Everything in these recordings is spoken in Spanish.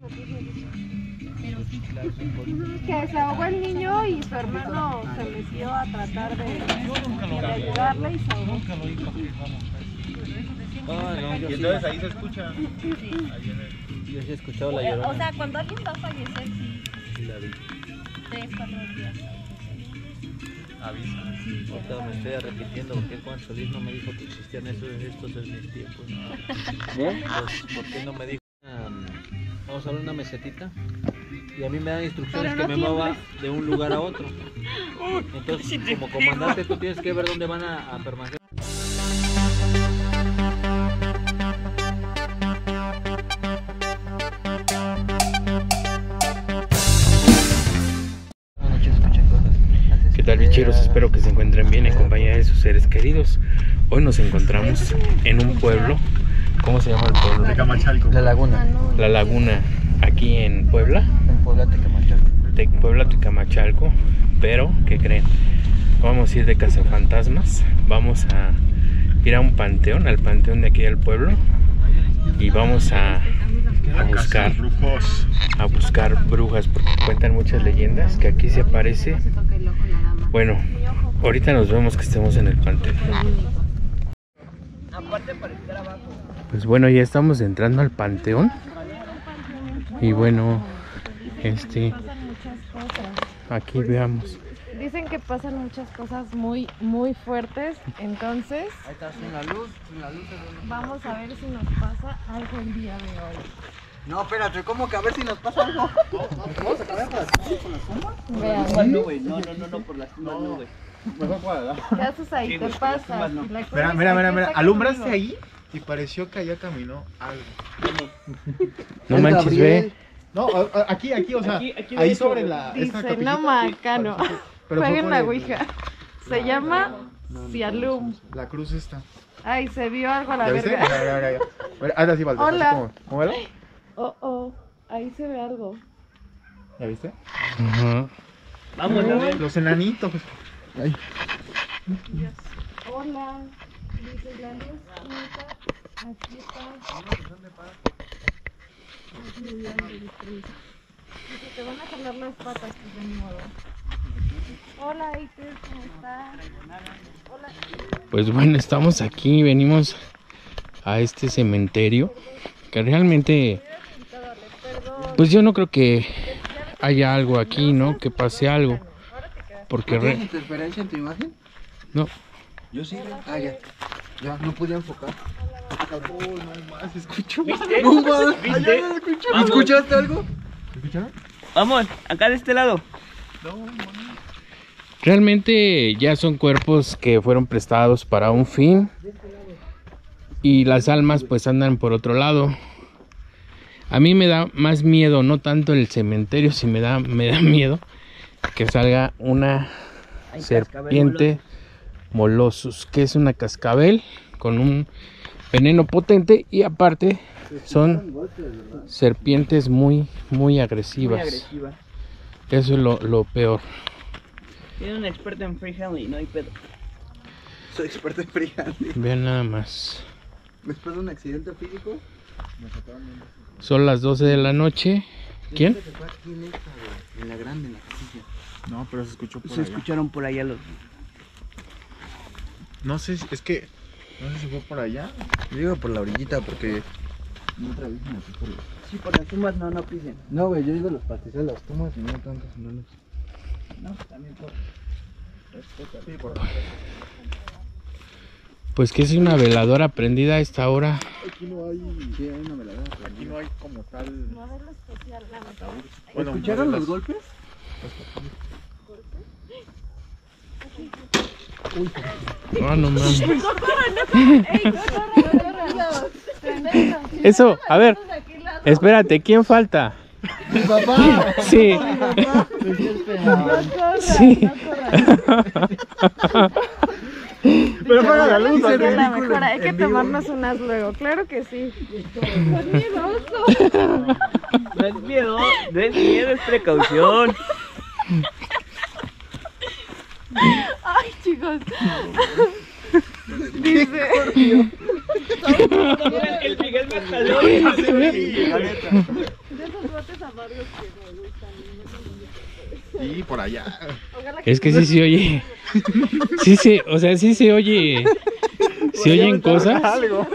Que se ahogó el niño y su hermano se metió a tratar de ayudarle y se ahogó. Nunca lo hizo. Y entonces ahí se escucha. Yo sí he escuchado la llorona. O sea, cuando alguien va a fallecer, sí. Sí la vi. 3, 4 días. Avisa. Ahorita me estoy repitiendo porque Juan Solís no me dijo que existían estos en mis tiempos. ¿Eh? Pues, ¿por qué no me dijo? Vamos a ver una mesetita. Y a mí me dan instrucciones Pero no que me mueva tiembles. de un lugar a otro. Entonces, como comandante, tú tienes que ver dónde van a permanecer. ¿Qué tal, bicheros? Espero que se encuentren bien en compañía de sus seres queridos. Hoy nos encontramos en un pueblo. ¿Cómo se llama el pueblo? Tecamachalco. La Laguna. La Laguna, aquí en Puebla. En Puebla, Tecamachalco. Puebla, Tecamachalco. Pero, ¿qué creen? Vamos a ir de cazafantasmas. Vamos a ir a un panteón, al panteón de aquí del pueblo. Y vamos a buscar brujas, porque cuentan muchas leyendas que aquí se aparece. Bueno, ahorita nos vemos que estemos en el panteón. Pues bueno, ya estamos entrando al panteón. Y bueno, aquí veamos. Dicen que pasan muchas cosas muy fuertes, entonces Ahí está, sin la luz. vamos a ver si nos pasa algo el día de hoy. No, espérate, ¿cómo que a ver si nos pasa algo? ¿Vamos a cambiar por la suma? Vean, No, güey, no, por la suma no, güey. Mejor por allá. ¿qué haces ahí? Te pasa. Mira, alumbraste ahí y pareció que allá caminó algo. No manches, ve. No, aquí, o sea, ahí sobre la. esta Dice, capillita, no macano. pero fue Jueguen por la el- ouija. Se llama Cialum. La cruz está. Ay, se vio algo a la ¿Ya viste? verga. Mira, hazle así, Valdés. Hola. Así como era. Oh, ahí se ve algo. ¿Ya viste? Ajá. Vamos a ver. Los enanitos. Ay. Hola. Dice la luz. Aquí está. Dice, te van a jalar las patas, pues de modo. Hola, Iker, ¿cómo estás? Hola. Pues bueno, estamos aquí, venimos a este cementerio que realmente, pues yo no creo que haya algo aquí, ¿no? Que pase algo, porque ¿Tienes interferencia en tu imagen? no, Yo sí. Ah, ya. Ya, no podía enfocar. ¿Escuchó? No más. ¿Escuchaste algo? ¿Escucharon? Vamos, acá de este lado. realmente ya son cuerpos que fueron prestados para un fin y las almas pues andan por otro lado. A mí me da más miedo, no tanto el cementerio, si me da miedo que salga una serpiente Molossus, que es una cascabel con un veneno potente y aparte son serpientes muy agresivas. Eso es lo peor. Tiene un experto en freehand y no hay pedo. Soy experto en freehand. Vean nada más. Después de un accidente físico. Son las 12 de la noche. ¿Quién? En la grande, en la casilla. No, pero se escuchó por Se allá. escucharon por allá los... No sé, es que. No sé si fue por allá. Yo digo por la orillita porque. Sí, por las tumbas no pisen. No, güey, yo digo los pastizales, las tomas y no tantos enanos. No, también por... Pues que es una veladora prendida a esta hora. Aquí no hay. Sí, hay una veladora. Aquí no hay como tal. Modelo especial, la neta. Bueno, ¿Escucharon los modelos. golpes? No, no mames. ¡Ey, Eso, a ver, espérate, ¿quién falta? ¡Mi papá! Sí. Sí. Pero apaga la luz, Sería la ridículo. mejor, hay que tomarnos unas luego, claro que sí. Con miedoso. No es miedo, es precaución. Ay, chicos. Dice. El Miguel me jaló. De esos botes amargos que me gustan. Sí, por allá. Ojalá Es que sí se oye. Sí se, o sea, sí se oye. ¿Se oyen cosas? Algo.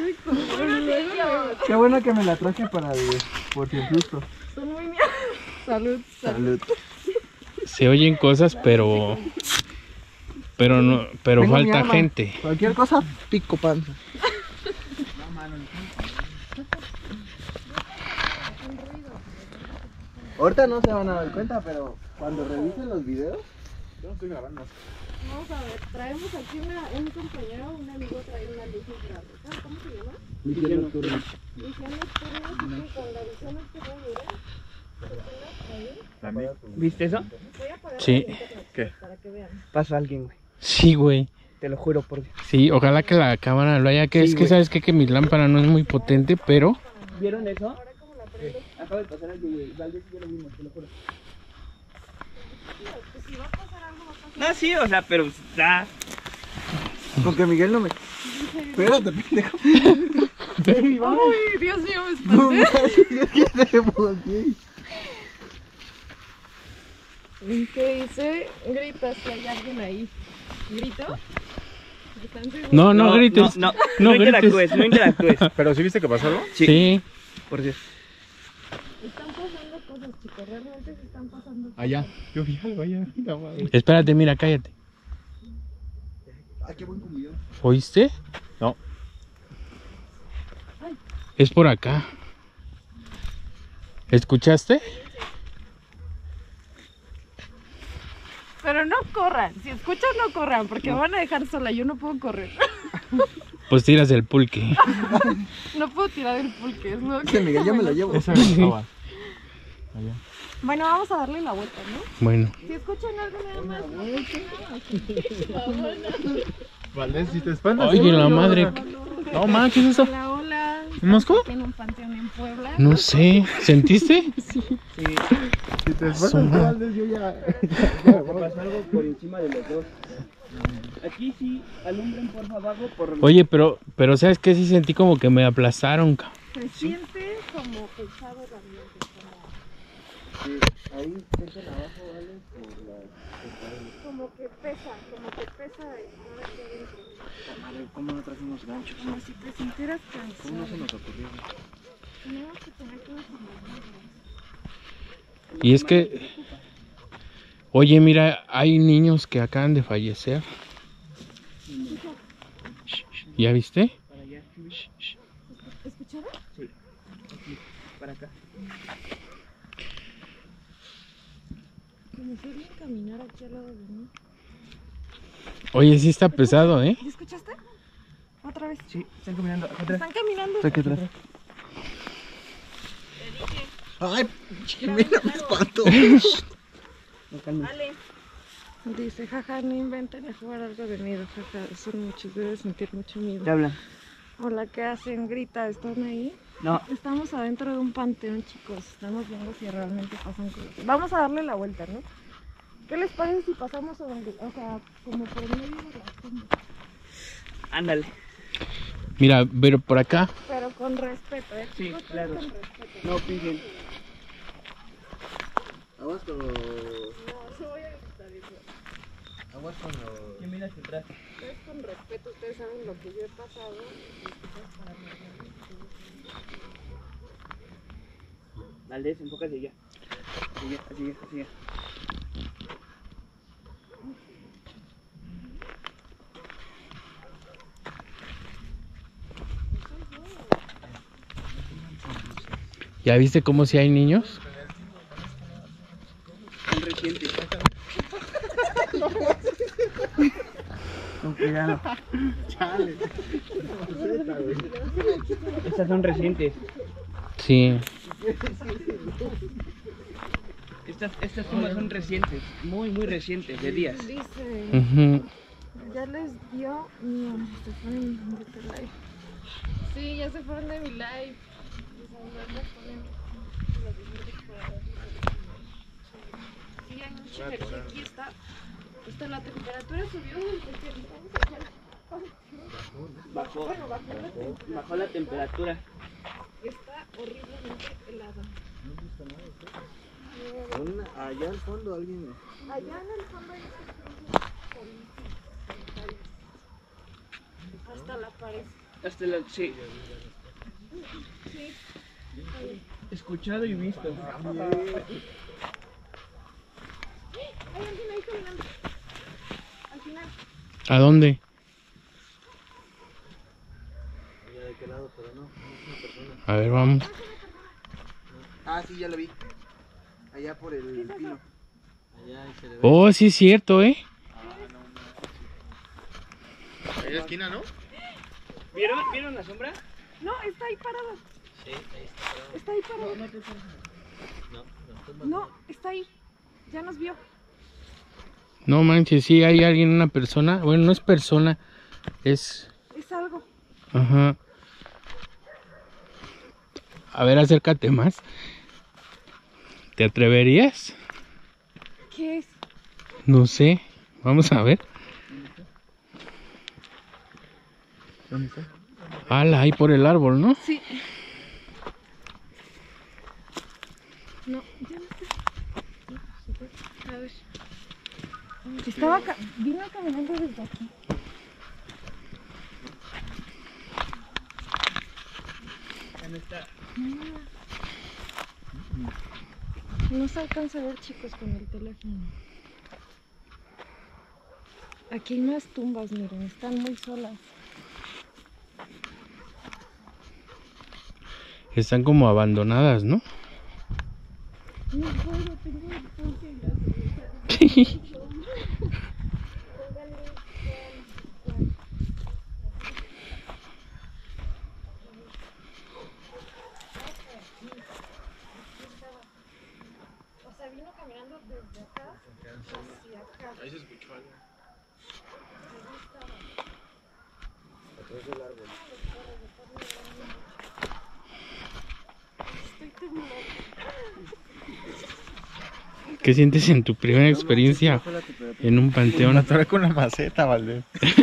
Qué bueno que me la traje para el... por si el susto. son muy miedos. Salud, salud. Se oyen cosas, pero no, pero Tengo mi falta arma. gente. Cualquier cosa, pico panza. Ahorita no se van a dar cuenta, pero cuando revisen los videos... Yo no estoy grabando. Vamos a ver, traemos aquí un compañero, un amigo trae una luz grande. ¿Sabes cómo se llama? Visión nocturna. Visión nocturna, sí, con la visión nocturna, mira. ¿Viste eso? Voy a poner Sí. en internet ¿Qué? para que vean. Pasa alguien, güey. Sí, güey. Te lo juro por Dios. Sí, ojalá que la cámara lo haya. Que Sí, es que güey. sabes que mi lámpara no es muy potente, pero ¿Vieron eso? Acaba de pasar algo, güey. Valdés y yo lo vimos, te lo juro. Pues si va a pasar algo, va a pasar. No, sí, o sea, pero está... Con que Miguel no me... Espérate, pendejo. Uy, Dios mío, me No espanté. ¿qué hacemos aquí? ¿Qué dice? Grita si hay alguien ahí. ¿Grito? ¿Están seguros? no grites. No grites. interactúes, no interactúes. ¿Pero sí viste que pasó algo? Sí. Por Dios. Están pasando cosas, chicos. Realmente se están pasando cosas. Allá. Yo vi algo allá. La madre. Espérate, mira, cállate. Ah, qué buen comido. ¿Oíste? No. Es por acá. ¿Escuchaste? Pero no corran. Si escuchan, no corran. Porque me van a dejar sola. Yo no puedo correr. Pues tiras el pulque. No puedo tirar el pulque. Es lo Ese que... Miguel ya me lo llevo. Esa estaba. Bueno, vamos a darle la vuelta, ¿no? Bueno. Si escuchan algo nada más. Valdés, si te espantas. Oye, la madre. No, man, ¿qué es eso? Hola, hola. ¿Un mosco? Tiene un panteón en Puebla. No sé. ¿Sentiste? Si te espantas, Suma. Valdés, yo ya. Pasó algo por encima de los dos. Aquí sí, alumbren por abajo por... Oye, pero ¿sabes qué? Sí sentí como que me aplastaron. Se siente como pesado el ambiente. Ahí dejen abajo, ¿vale? Por la... Como que pesa estar aquí adentro. Madre, ¿cómo no trajimos ganchos? Como si te sintieras cansado. ¿Cómo no se nos ocurrió? Tenemos que tener cosas en las manos. Y es que... Oye, mira, hay niños que acaban de fallecer. ¿Ya viste? Para allá. ¿Escucharon? Sí. Aquí, para acá. Como si alguien caminara aquí al lado de mí. Oye, sí está pesado, ¿eh? ¿Ya escuchaste? Otra vez. Sí, están caminando. Acá atrás. Están caminando. Aquí atrás. Ay, Jimena, me espanto. No calmes. Ale. Dice, jaja, no inventen a jugar algo de miedo, jaja, son muchos, debes sentir mucho miedo. ¿Te hablan? Hola, ¿qué hacen? Grita, ¿están ahí? No. Estamos adentro de un panteón, chicos. Estamos viendo si realmente pasan cosas. Vamos a darle la vuelta, ¿no? ¿Qué les parece si pasamos a donde, o sea, como por medio de las tumbas? Ándale. Mira, pero por acá. Pero con respeto, ¿eh? Sí, Chicos, claro. con respeto. No piden. Aguas con los... No, se voy a gritar eso. Aguas con los... ¿Quién mira hacia atrás? Ustedes con respeto, ustedes saben lo que yo he pasado. Y cosas paranormales. Valdés, enfócate ya. Así ya, así ya, así ya. ¿Ya viste cómo si hay niños? Son recientes. Con cuidado. Chale. Estas son recientes. Sí. Estas tumbas son recientes. Muy, muy recientes, de días. Dice, Ujú. ya les dio miedo. Se fueron de tu live. Sí, ya se fueron de mi live. Sí, hay mucha energía. Aquí está. La temperatura subió porque Bajó, bueno, bajó la temperatura. bajó la temperatura. Está horriblemente helada. Allá al fondo alguien. Allá en el fondo hay hasta la pared. Hasta la. Sí. Escuchado y visto. Hay alguien ahí caminando. Al final. ¿A dónde? Allá de qué lado, pero no es una persona. A ver, vamos. Ah, sí, ya lo vi. Allá por el pino. Allá ahí se le ve. Oh, sí es cierto, Ahí en la esquina, ¿no? ¿Vieron la sombra? No, está ahí parada. Sí, ahí está parado. Está ahí parada. No, No, está ahí. Ya nos vio. No manches, sí hay alguien, una persona. Bueno, no es persona, es... Es algo. Ajá. A ver, acércate más. ¿Te atreverías? ¿Qué es? No sé. Vamos a ver. ¿Dónde está? Ala, ahí por el árbol, ¿no? Sí. No, ya no está. A ver. Vino caminando desde aquí. No se alcanza a ver, chicos, con el teléfono. Aquí hay más tumbas, miren, están muy solas. Están como abandonadas, ¿no? No puedo, tengo distancia. O sea, vino caminando desde acá hacia acá. Ahí se escuchó algo. Estoy temblando. ¿Qué sientes en tu primera experiencia en un panteón? Atoré con la maceta, Valdés.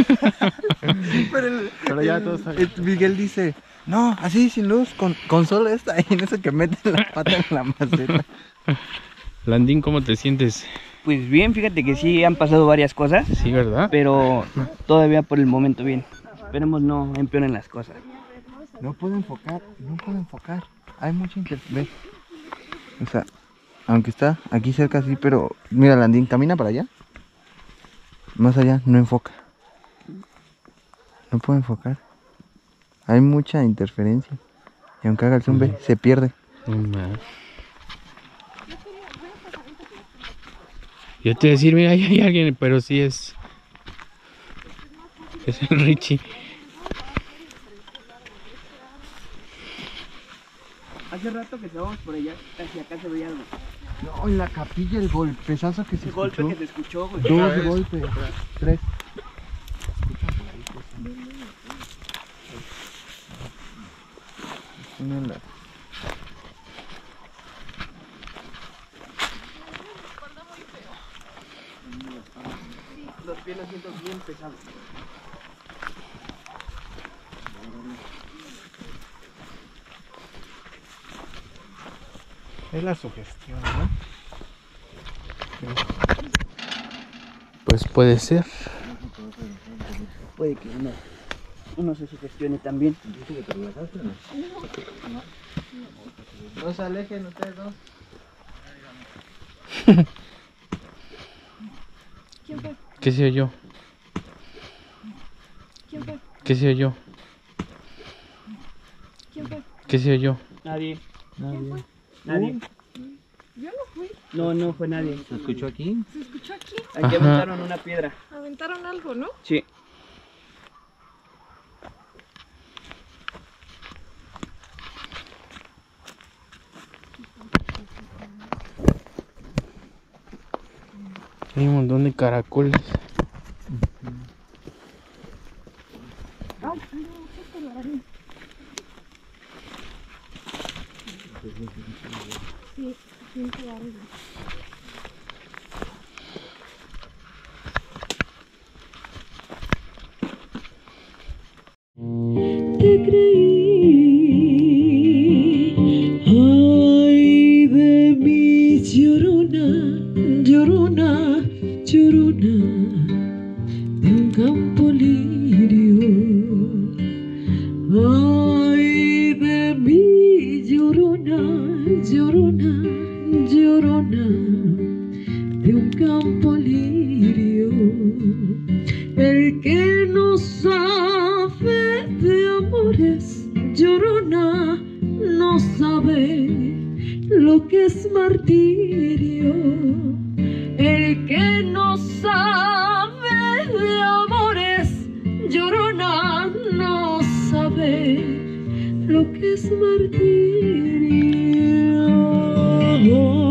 Pero ya todos saben. Miguel dice, no, así sin luz, con solo esta y en eso que mete la pata en la maceta. Landín, ¿cómo te sientes? Pues bien, fíjate que sí han pasado varias cosas, Sí, ¿verdad? pero todavía por el momento bien. Esperemos no empeoren las cosas. No puedo enfocar, no puedo enfocar. Hay mucha interferencia. O sea, aunque está aquí cerca sí, pero mira, Landín, camina para allá. Más allá, no enfoca. No puedo enfocar. Hay mucha interferencia. Y aunque haga el zoom, ve, se pierde. No más. Yo te iba a decir, mira, ahí hay alguien, pero sí es el Richie. Hace rato que estábamos por allá, hacia acá se veía algo. No, en la capilla el golpezazo que se Ese golpe escuchó. que se escuchó, güey. Dos golpes, tres. Una en la- Los pies los siento bien pesados. Es la sugestión, ¿no? Pues puede ser. Puede que uno se sugestione también. No se alejen ustedes dos. ¿Quién fue? ¿Qué se oyó? ¿Quién fue? ¿Qué se oyó? ¿Quién fue? ¿Qué se oyó? Nadie. ¿Quién fue? Nadie. Yo no fui. No fue nadie. ¿Se escuchó aquí? Se escuchó aquí. Aquí Ajá. aventaron una piedra. Aventaron algo, ¿no? Sí. Hay un montón de caracoles. Ay, no, qué telaraña. Sí, siento algo. Te creí, ay, llorona, llorona de un campo lirio, el que no sabe de amores, llorona, no sabe lo que es martirio. El que no sabe de amores, llorona, no sabe lo que es martirio.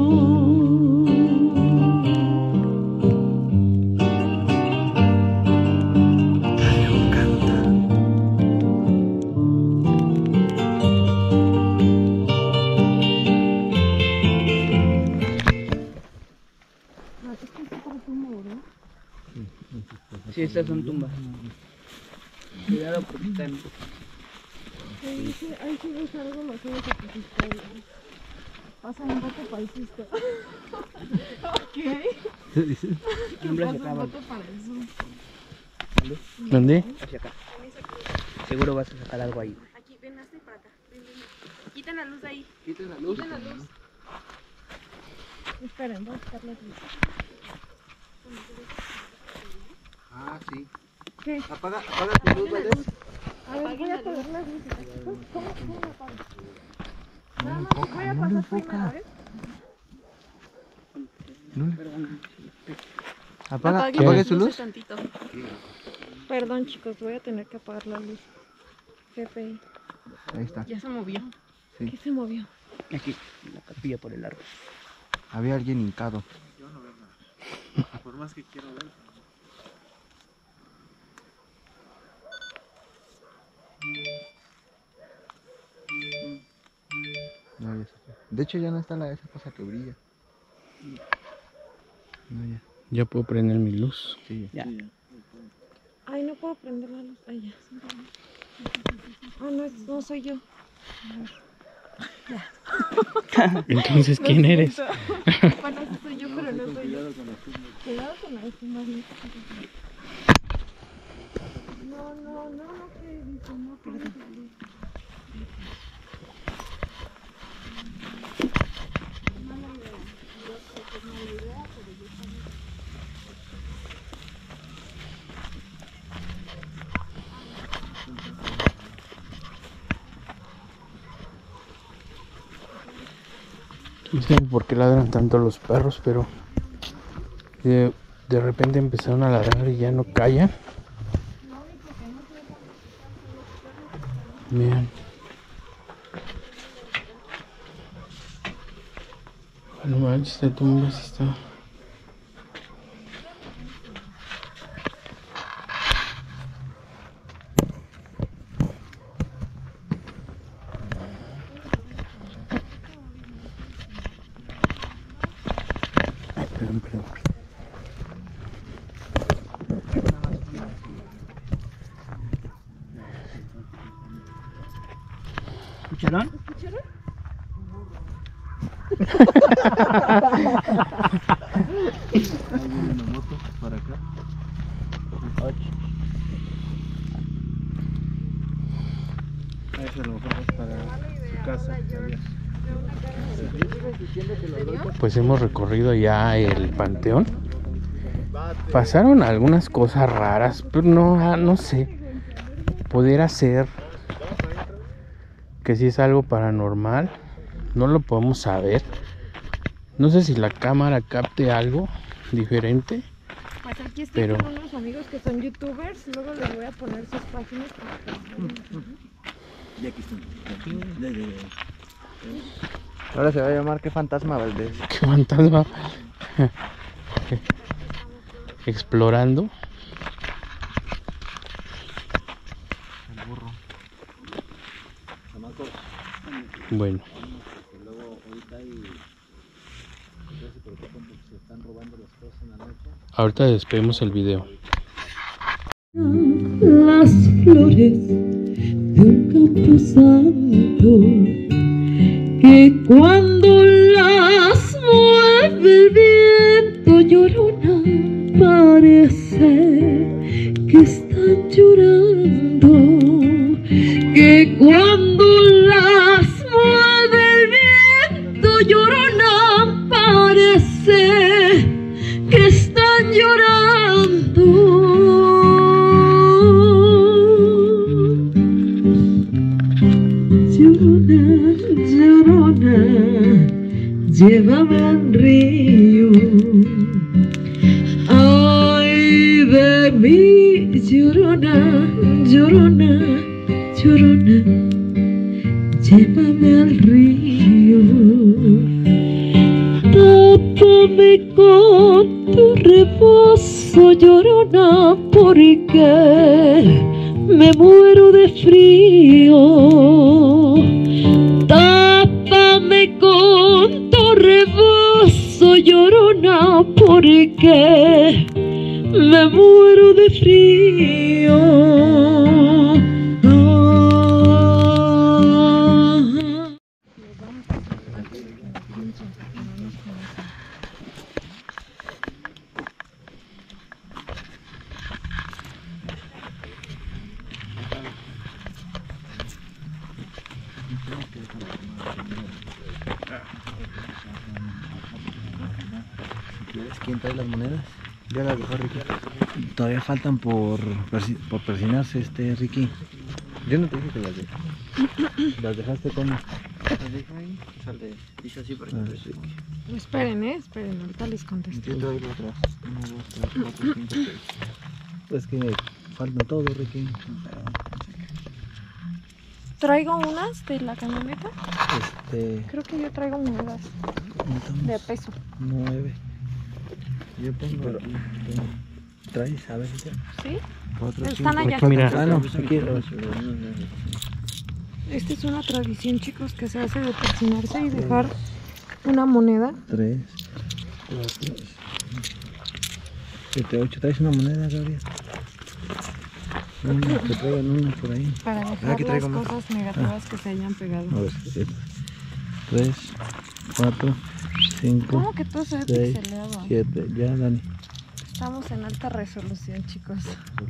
Sí, estas son tumbas. Cuidado porque están. Ahí sí ves algo, lo sé que pusiste. Pasa un voto paisista. Ok. ¿Qué dices? Pasa un voto para eso. ¿Dónde? Hacia acá. Seguro vas a sacar algo ahí. Aquí, ven, hazte para acá. Ven. Quiten la luz de ahí. Quiten la luz. Quiten la luz. Esperen, voy a buscar las luces. Ah, sí. ¿Qué? Apaga tu luz, ¿vale? A ver, voy a apagar las luces. ¿Cómo la apago? Nada más voy a No le pasar enfoca. primero, ¿eh? Apague su luz. Tantito. Perdón, chicos, voy a tener que apagar la luz. GPI. Ahí está. Ya se movió. Sí. ¿Qué se movió? Aquí, en la capilla por el árbol. Había alguien hincado. Por más que quiero ver. No, ya se fue. De hecho, ya no está esa cosa que brilla. No, ya. Ya puedo prender mi luz. Sí, Ya. Ay, no puedo prender la luz. Ay, ya. Ah, no soy yo. Entonces, ¿quién eres? Bueno, sí soy yo, pero no soy yo. Cuidado con la estima. No, que dice, no, que No sé por qué ladran tanto los perros, pero de repente empezaron a ladrar y ya no callan. Vean. No manches, esta tumba sí está. Perdón. ¿Escucharon? Hay una moto para acá. Eso a lo mejor es para su casa. Pues hemos recorrido ya el panteón. Pasaron algunas cosas raras, pero no sé. Pudiera ser que si es algo paranormal, no lo podemos saber. No sé si la cámara capte algo diferente. Pues aquí estoy Pero- con unos amigos que son youtubers. Luego les voy a poner sus páginas. Y aquí están. Ahora se va a llamar ¿Qué fantasma Valdés? ¿Qué fantasma? Explorando. El burro. Chamacos, Bueno, que luego ahorita hay. No sé si preocupan porque se están robando las cosas en la noche. ahorita despedimos el video. Las flores de un camposanto que cuando las mueve el viento llorona parece que están llorando, que cuando las mueve el llorona, parece que están llorando. Llorona, llorona, llévame al río. Ay de mí, llorona, llorona, llorona, llévame al río. Tápame con tu rebozo, llorona, porque me muero de frío. Tápame con tu rebozo, llorona, porque me muero de frío. ¿Quién trae las monedas? Ya las dejó Ricky. Todavía faltan por persinarse, Ricky. Yo no te dije que las dejé. ¿Las dejaste cómo? Las dejo ahí, sale, dice así para que Ricky. Esperen, esperen, ahorita les contesto. Entiendo ahí atrás. 1, 2, 3, 4, 5, 6. Pues que faltan todos, Ricky. ¿Traigo unas de la camioneta? Este. Creo que yo traigo monedas de peso. 9. Yo pongo aquí. ¿Traes? A ver, ¿sí? ¿Sí? 4, Están 5, allá. 8. Mira. Ah, no, aquí. Esta es una tradición, chicos, que se hace de persinarse y dejar una moneda. 3, 4, 7, 8. ¿Traes una moneda, Gabriel? Que traigan una por ahí. Para dejar aquí las traigo más. cosas negativas que se hayan pegado. A ver, 3, 4, 5, ¿Cómo que todo se ve 6, pixeleado? 7. Ya, Dani. Estamos en alta resolución, chicos.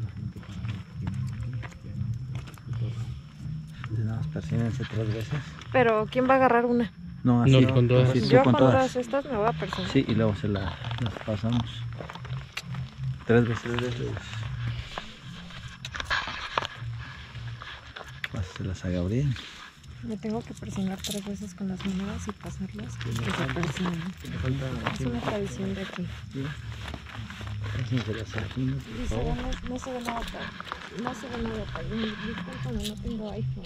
Nada más persínense 3 veces. Pero, ¿quién va a agarrar una? No, así. No, con todas. Así, tú Yo con con todas. todas estas me voy a persinar. Sí, y luego las pasamos. 3 veces. Pásaselas a Gabriel. Me tengo que persinar 3 veces con las monedas y pasarlas. Que se persinen. Es una tradición de aquí. Pásenselas aquí, ¿no? Por Dice, favor. no se ve nada acá. No se ve nada acá. Discúlpame, no tengo iPhone.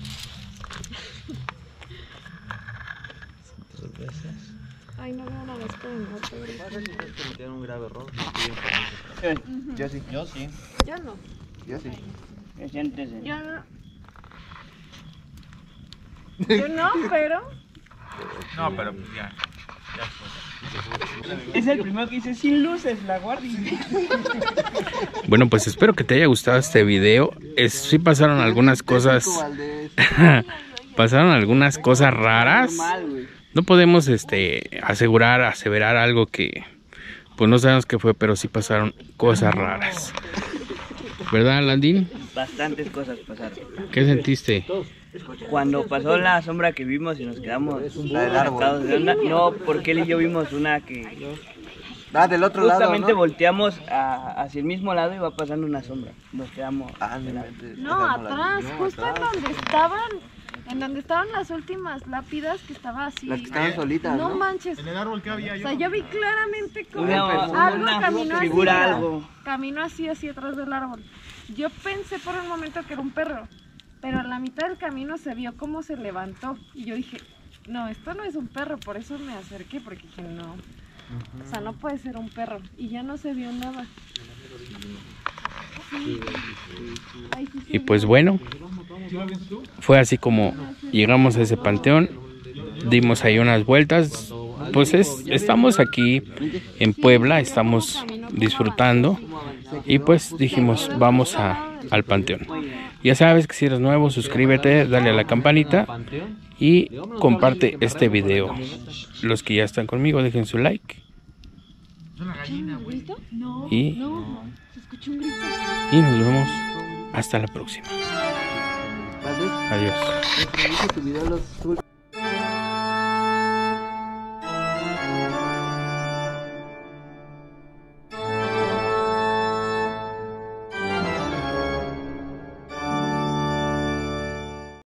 3 veces. Ay, no veo nada, esperen, no te veo. Cometieron un grave error. Yo sí. Yo sí. Yo no. Yo sí. Siéntese. Yo no. Yo no, pero... No, pero pues ya. Es el primero que dice sin luces, la guardia. Bueno, pues espero que te haya gustado este video. Sí pasaron algunas cosas. Pasaron algunas cosas raras. No podemos aseverar algo que pues no sabemos qué fue, pero sí pasaron cosas raras. ¿Verdad, Landín? Bastantes cosas pasaron. ¿Qué sentiste? Cuando pasó la sombra que vimos y nos quedamos La del árbol. sacados de onda. No, porque él y yo vimos una que Ah, del otro lado, justamente ¿no? volteamos hacia el mismo lado y va pasando una sombra. Nos quedamos. Ah, no inventes. No, atrás, justo en donde estaban las últimas lápidas que estaba así. Las que estaban solitas, No ¿no? manches. En el árbol que había O yo. sea, yo vi claramente como Una algo caminó así. figura, algo. Caminó así atrás del árbol. Yo pensé por un momento que era un perro, pero a la mitad del camino se vio cómo se levantó. Y yo dije, no, esto no es un perro, por eso me acerqué, porque dije, no. O sea, no puede ser un perro. Y ya no se vio nada. Ay, sí se Y pues vio. bueno, fue así como llegamos a ese panteón, dimos ahí unas vueltas, pues estamos aquí en Puebla, estamos disfrutando y pues dijimos vamos al panteón. Ya sabes que si eres nuevo, suscríbete, dale a la campanita y comparte este video. Los que ya están conmigo, dejen su like ¿Un grito? No, y no. Se escuchó un grito. nos vemos hasta la próxima. Tal vez. Adiós. Tu video los